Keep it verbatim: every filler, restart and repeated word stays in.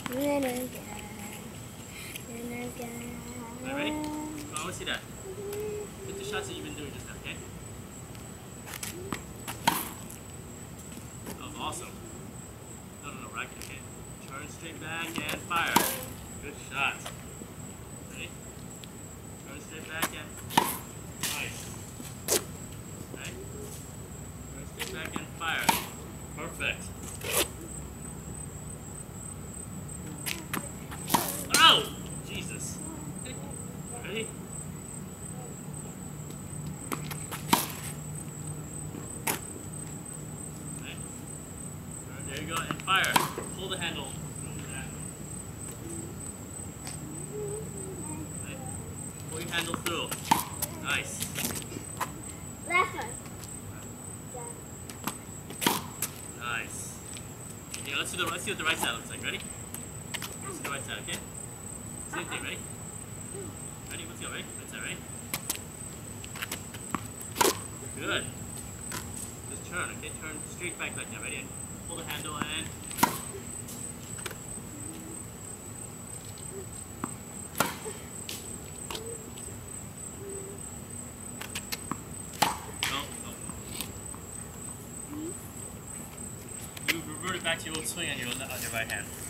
Alright, ready? Come on, I want to see that. Hit the shots that you've been doing just now, okay? That was awesome. No, no, no, right, okay. Turn straight back and fire. Good shot. Ready? Turn straight back and... Nice. Okay? Turn straight back and fire. Perfect. Oh! Jesus. Ready? Okay. There you go, and fire. Pull the handle. Okay. Pull your handle through. Nice. Last one. Nice. Yeah, let's do the let's see what the right side looks like. Ready? Let's see the right side, okay? Same thing, ready? Ready? Let's go, ready? Right side, ready? Good. Just turn, okay? Turn straight back like that, ready? Pull the handle and... No, no. You revert it back to your old swing on your, on your right hand.